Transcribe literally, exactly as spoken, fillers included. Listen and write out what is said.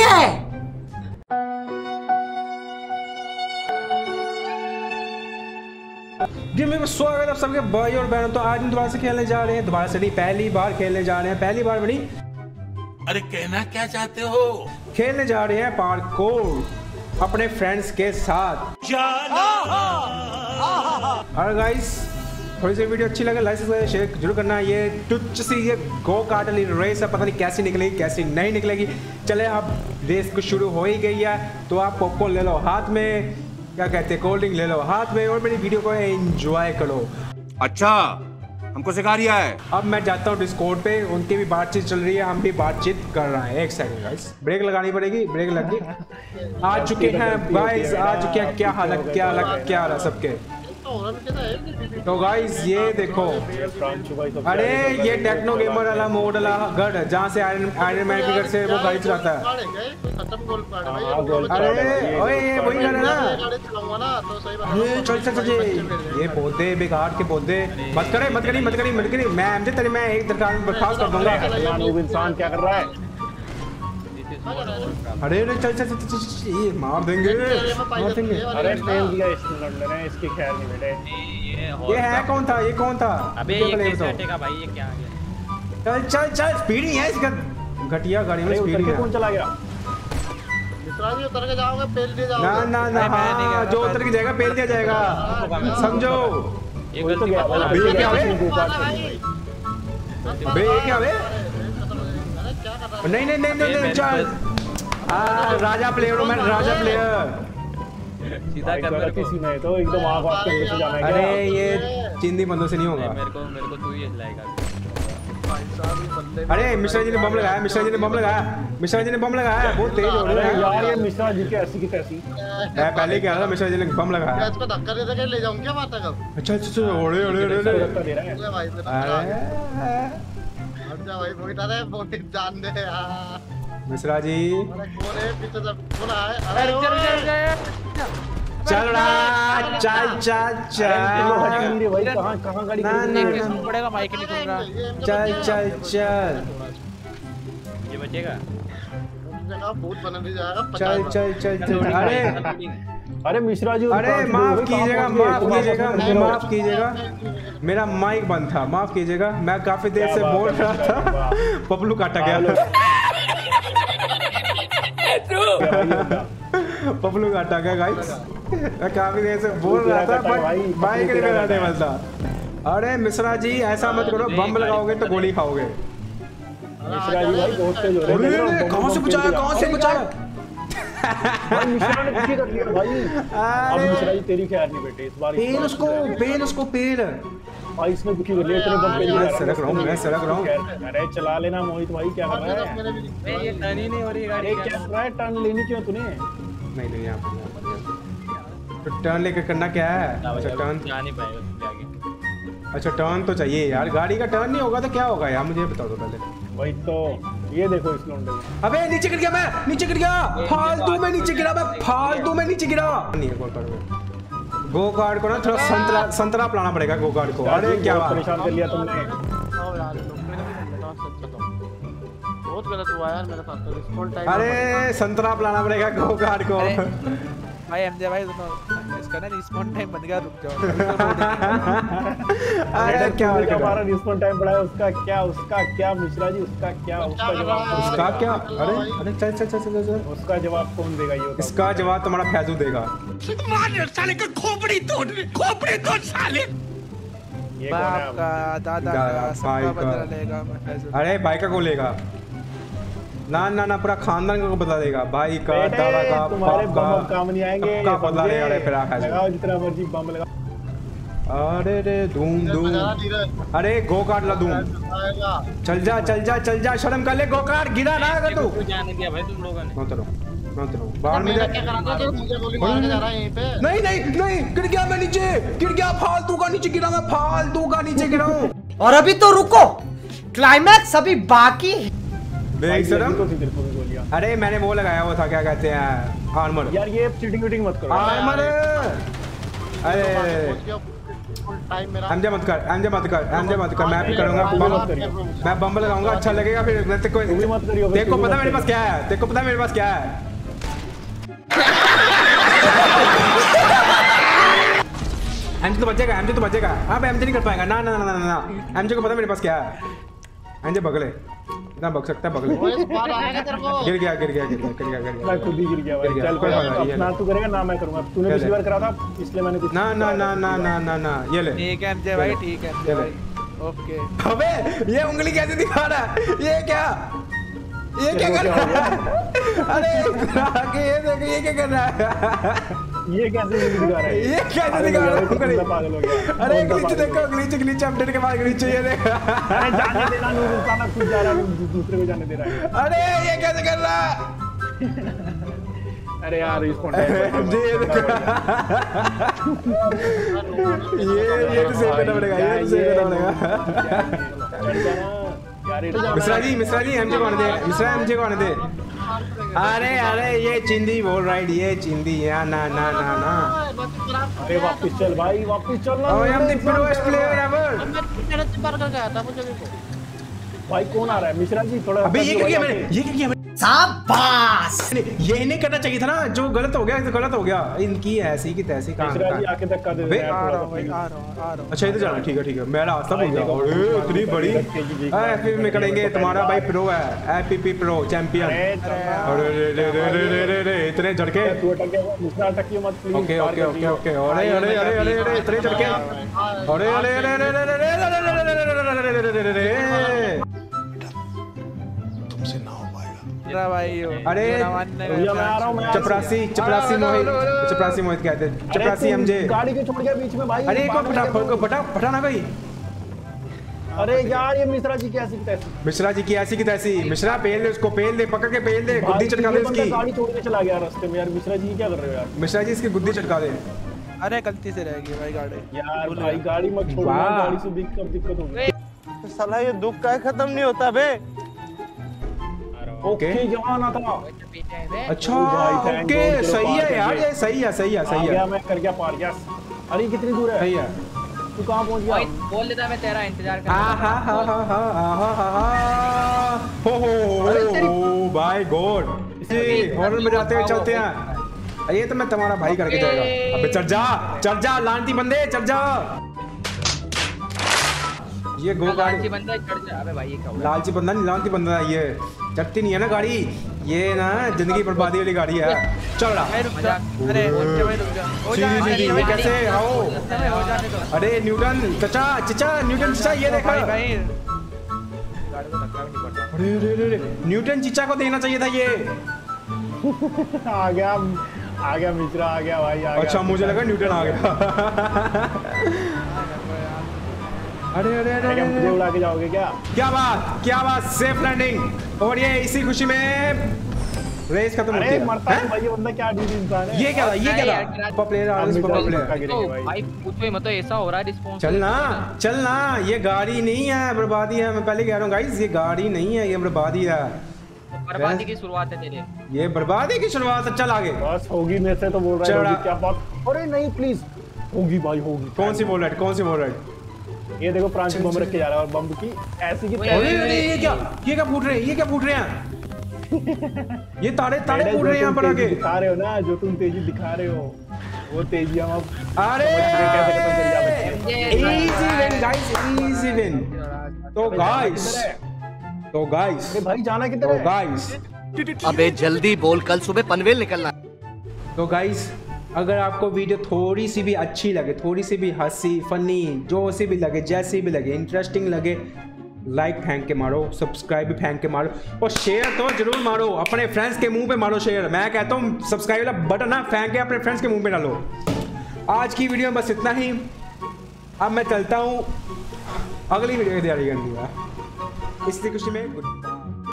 है। जी मेरे को स्वागत है आप सबके भाई और बहनों। तो आज हम दोबारा से खेलने जा रहे हैं, दोबारा से नहीं पहली बार खेलने जा रहे हैं, पहली बार बनी। अरे कहना क्या चाहते हो? खेलने जा रहे हैं पार्कोर अपने फ्रेंड्स के साथ। और गाइस थोड़ी सी वीडियो अच्छी लगे लाइक सब्सक्राइब शेयर जरूर करना। ये टुच्च सी ये गो कार्ट वाली रेस है, पता नहीं कैसी निकलेगी कैसी नहीं निकलेगी। चले अब रेस कुछ शुरू हो ही गई है, तो आप पॉपकॉर्न ले लो हाथ में, क्या कहते हैं कोल्ड ड्रिंक ले लो हाथ में, और मेरी वीडियो को एंजॉय करो। अच्छा हमको सिखा रिया है। अब मैं जाता हूँ डिस्कॉर्ड पे, उनकी भी बातचीत चल रही है, हम भी बातचीत कर रहे हैं। एक सेकंड गाइस, ब्रेक लगानी पड़ेगी, ब्रेक लग गई। आ चुके हैं गाइस, आ चुके हैं। क्या हाल है, क्या हाल क्या हाल है सबके? तो गाइस ये देखो, अरे ये टेक्नो गेमर वाला मोड वाला गढ़ जहाँ से आयरन आयरन मैन के घर से वो गाड़ी चलाता है। अरे ओए ये वही गढ़ है ना, ये चल चल चल ये पौधे बेकार के पौधे मत करे मत करी मत करी मत करी। मैं हमसे तेरे मैं एक दरखास्त बर्खास्त कर दूंगा। इंसान क्या कर रहा है? अरे अरे चल चल चल ये मार देंगे मार देंगे। अरे फेल दिया इसने, लड़ ले रहे हैं इसकी खैर नहीं बेटे। ये है कौन था, ये कौन था? अबे ये कैसे हटेगा भाई, ये क्या आ गया? चल चल चल स्पीड ही है इसका, घटिया गाड़ी में स्पीड है। कौन चला गया? मिश्राजी उतर के जाओगे पेल दिया जाओगे। ना ना ना हाँ, जो उतर की जाएगा पेल दिया जाएगा, समझो। ये गलती क्या बे क्या बे? नहीं नहीं नहीं नहीं चल आ राजा प्लेयर हूँ मैं, राजा प्लेयर सीधा कर मेरे को। किसी ने तो एकदम आग आग के नीचे जाना है। अरे ये चिंदी बंदों से नहीं होगा। मेरे को मेरे को तू ही हिलाएगा। अरे मिश्रा जी ने बम लगाया, मिश्रा जी ने बम लगाया, मिश्रा जी ने बम लगाया, बहुत तेज हो रहा है यार। ये मिश्रा जी की ऐसी की तैसी। मैं पहले क्या था, मिश्रा जी ने बम लगाया। इसको धक्का दे दे ले जाऊं क्या बात है कब? अच्छा अच्छा ओड़े ओड़े ओड़े दे रहा है। ले भाई अरे हट जा भाई, बोल रहा है बोल जान दे यार। मिश्रा जी अरे कौन है पीछे से कौन है? अरे चल चल चल चल रहा चल चल चल भाई कहां कहां गाड़ी ना ना ना पड़ेगा, माइक नहीं सुन रहा। चल चल चल ये बचेगा। जगह भूत बना भी जाएगा। चल चल चल चल। अरे अरे मिश्रा जी अरे माफ कीजिएगा माफ कीजिएगा माफ कीजिएगा, मेरा माइक बंद था, माफ कीजिएगा। मैं काफी देर से बोल रहा था, पपलू काटा गया। पपलू काटा गया गाइस, मैं काफी देर से बोल रहा था बाइक नहीं लगाने वाला। अरे मिश्रा जी ऐसा मत करो, बम लगाओगे तो गोली खाओगे। मिश्रा जी भाई बहुत तेज हो रहे हैं। कहां से बचाया कहां से बचाया? भाई मिश्रा ने दुखी कर दिया भाई। अब मिश्रा जी तेरी खैर नहीं बेटे इस बार। पेल उसको पेल उसको पेल भाई इसने दुखी कर लिया, तेरे बम पे मैं सड़क रहा हूं मैं सड़क रहा हूं। अरे चला लेना मोहित भाई, क्या कर रहा है? ए ये टर्न ही नहीं हो रही गाड़ी। अरे क्या कर रहा है? टर्न लेनी क्यों तूने? नहीं नहीं यहाँ पर तो टर्न लेकर करना क्या है? अच्छा टर्न जा नहीं पाएगा तुम आगे। अच्छा टर्न तो चाहिए यार, गाड़ी का टर्न नहीं होगा तो क्या होगा यार, मुझे बता दो पहले। वही तो ये देखो इस लोंडे में। अबे नीचे गिर गया मैं, नीचे गिर गया, फालतू में नीचे गिरा मैं, फालतू में नीचे गिरा। नहीं है गो कार्ड में, गो कार्ड को ना थोड़ा संतरा संतरा पिलाना पड़ेगा गो कार्ड को। अरे क्या बात, परेशान कर लिया तुमने। आओ यार बहुत गलत हुआ यार मेरे साथ तो। रिस्पॉन्स टाइम अरे संतरा पिलाना पड़ेगा गो कार्ड को। भाई एमजे भाई सुनो, इसका ना रिस्पॉन्स टाइम बन गया, रुक जाओ। अरे क्या हो हमारा रिस्पॉन्स टाइम बढ़ा है, उसका क्या उसका क्या मिश्रा जी उसका क्या उसका जवाब उसका क्या? अरे अरे चल चल चल चल चल। उसका जवाब कौन देगा? ये इसका जवाब तुम्हारा फैजू देगा। मार साले का खोपड़ी तोड़ खोपड़ी तोड़ साले। ये कौन है? का दादा का सबका बदला लेगा मैं फैजल। अरे भाई का को लेगा ना ना ना पूरा खानदान को बदला देगा, भाई का दादा का तुम्हारे बाप बम का काम नहीं आएंगे। का बदला लेगा। अरे फिर आखिर लगाओ जितना मर्जी बम लगाओ। अरे रे धूम धूम। अरे गो कार्ड ला धूम। चल जा चल जा चल जा, शर्म कर ले, गो कार्ड गिरा ना अगर तू। जाने दिया भाई तुम लोगों ने। मत रो मत रो, बाहर में क्या करा था? मुझे गोली मार के जा रहा है यहीं पे। नहीं नहीं नहीं गिर गया मैं नीचे, गिर गया, फालतू का नीचे गिरा मैं, फालतू का नीचे गिरा हूं। और अभी तो रुको, क्लाइमैक्स अभी बाकी। बेशरम। अरे मैंने वो लगाया हुआ था, क्या कहते हैं, आर्मर। यार ये चीटिंग वीटिंग मत करो। आर्मर। अरे टाइम मेरा एमजे मत कर, एमजे मत कर, एमजे मत कर, मैं भी करूंगा बम, मैं बम लगाऊंगा, अच्छा लगेगा फिर। तेरे को तेरे को पता मेरे पास क्या है, तेरे को पता मेरे पास क्या है। एमजे तो बचेगा, एमजे तो बचेगा। अब एमजे नहीं कर पाएगा, ना ना ना ना ना, एमजे को पता मेरे पास क्या है। एमजे बगले इतना बग सकता है, बगले बाहर आएगा तेरे को। गिर गया गिर गया गिर गया गिर गया गिर गया मैं खुद ही गिर गया भाई। चल कोई बात नहीं, ना तू करेगा ना मैं करूंगा। तूने पिछली बार करा था इसलिए मैंने कुछ ना ना ना ना ना ना ना ये ले। ठीक है एमजे भाई, ठीक है एमजे भाई, ओके। अबे ये उंगली कैसे दिखा रहा है, ये क्या, ये क्या कर रहा है? अरे आगे ये देखो, ये क्या कर रहा है? ये कैसे दिखा रहा है? ये कैसे दिखा रहा है? उंगली पागल हो गया। अरे ग्लिच देखो, ग्लिच ग्लिच अपडेट के बाद ग्लिच ये देख। अरे जाने देना, नूर इंसान खुद जा रहा है, दूसरे को जाने दे रहा है। अरे ये कैसे कर रहा है? अरे यार रिस्पॉन्ड जी ये देखो, ये ये तो सेव करना पड़ेगा, ये तो सेव करना पड़ेगा। मिश्रा जी, मिश्रा जी एमजे को आने दे, मिश्रा एमजे को आने दे। अरे अरे ये चिंदी बोल रहा है, ये चिंदी है, ना ना ना ना। अरे वापस चल भाई, वापस चल ना। I am the prost player ever. मैंने चिपक कर गया था मुझे भी। भाई कौन आ रहा है? मिश्रा जी थोड़ा। अबे ये क्या किया मैंने, ये क्या किया मैंने? शाबाश। ये नहीं करना चाहिए था ना, जो गलत हो गया तो गलत हो गया। इनकी ऐसी की तैसी काम मिश्रा जी आके धक्का दे दे। आ रहा हूं भाई, आ रहा हूं, आ रहा हूं। अच्छा इधर जाना, ठीक है ठीक है, मैं रास्ता भूल गया। अरे इतनी बड़ी एफपी में करेंगे, तुम्हारा भाई प्रो है, एफपी प्रो चैंपियन। अरे रे रे रे रे रे रे इतने झटके। तू अटक गया, मिश्रा अटकिए मत please. Okay okay okay okay. अरे अरे अरे अरे अरे इतने झटके। अरे अरे अरे अरे अरे अरे अरे अरे मेरा भाई हो। अरे भैया मैं आ रहा हूं, मैं चपरासी चपरासी मोहित, चपरासी मोहित कहते हैं, चपरासी एमजे। गाड़ी को छोड़ गया बीच में भाई। अरे को फटा फटा फटा ना भाई। अरे यार ये मिश्रा जी की ऐसी की तैसी। मिश्रा जी की ऐसी की तैसी। मिश्रा पेल दे उसको, पेल दे, पकड़ के पेल दे, गुद्दी चटका दे उसकी। गाड़ी छोड़ के चला गया रास्ते में यार। मिश्रा जी क्या कर रहे हो यार? मिश्रा जी इसकी गुद्दी चटका दे। अरे गलती से रह गई भाई गाड़ी यार भाई गाड़ी मत छोड़ना, वाह। गाड़ी से दिक्कत दिक्कत होगी। साला ये दुख का खत्म नहीं होता बे। ओके जवान आता। अच्छा भाई, thank ओके God, चलो सही पार है कर यार, गए। ये सही है सही है आ सही गया है मैं, कर गया पार गया। अरे कितनी दूर है? सही है। तू कहां पहुंच गया? बोल देता मैं तेरा इंतजार कर आ हा हा हा हा हा हा हा हो हो बाय गॉड। इसी हॉर्न में जाते हुए चलते हैं। ये तो मैं तुम्हारा भाई करके जाएगा। अबे चढ़ जा, चढ़ जा लानती बंदे, चढ़ जा। ये गो गाड़ी लालची बंदा चढ़ जा। अबे भाई ये क्या हुआ? लालची बंदा नहीं, लालची बंदा है ये। चढ़ती नहीं है ना गाड़ी, ये ना जिंदगी बर्बादी वाली गाड़ी है। चल रहा भाई रुक जा। अरे ओके भाई रुक जा, हो जा। सीधी सीधी ये कैसे आओ? अरे हो जाने दो अरे न्यूटन चचा चचा न्यूटन चचा ये देखा। भाई भाई गाड़ी को धक्का भी नहीं पड़ता। अरे अरे अरे अरे, न्यूटन चचा को देना चाहिए था ये। आ गया आ गया मिश्रा आ गया भाई आ गया। अच्छा मुझे लगा न्यूटन आ गया। अरे अरे अरे क्या मुझे उड़ा के जाओगे क्या? क्या बात क्या बात, सेफ लैंडिंग। और ये इसी खुशी में रेस खत्म होती अरे है। मरता है भाई ये बंदा, क्या अजीब इंसान है। ये क्या था, ये क्या था? पॉप प्लेयर आ रहा है, प्लेयर। तो भाई पूछो ही मत, तो ऐसा हो रहा है रिस्पॉन्स। चलना चलना, ये गाड़ी नहीं है, बर्बादी है। मैं पहले कह रहा हूँ गाइस, ये गाड़ी नहीं है, ये बर्बादी है। बर्बादी की शुरुआत है तेरे। ये बर्बादी की शुरुआत है। चल आगे। बस होगी मेरे से तो बोल रहा है चढ़ा। होगी, क्या बात। अरे नहीं प्लीज, होगी भाई होगी। कौन सी बोल रहा है, कौन सी बोल रहा है? ये देखो प्रांत बम रख के जा रहा है और बम की ऐसी की अरे अरे ये क्या, ये क्या फूट रहे हैं, ये क्या फूट रहे हैं? ये तारे तारे फूट रहे हैं यहाँ पर आगे। दिखा रहे हो ना, जो तुम तेजी दिखा रहे हो वो तेजी हम अब अरे कैसे खत्म कर दिया बच्चे। Easy win guys, easy win. तो गाइस तो गाइस अरे भाई जाना किधर तो है? गाइस अबे जल्दी बोल, कल सुबह पनवेल निकलना। तो गाइस अगर आपको वीडियो थोड़ी सी भी अच्छी लगे, थोड़ी सी भी हंसी फनी जो सी भी लगे, जैसी भी लगे, इंटरेस्टिंग लगे, लाइक फेंक के मारो, सब्सक्राइब भी फेंक के मारो और शेयर तो जरूर मारो। अपने फ्रेंड्स के मुंह पे मारो शेयर। मैं कहता हूँ सब्सक्राइब वाला बटन ना फेंक के अपने फ्रेंड्स के मुंह पे डालो। आज की वीडियो में बस इतना ही। अब मैं चलता हूँ, अगली वीडियो की तैयारी करनी है। इसी खुशी में गुड।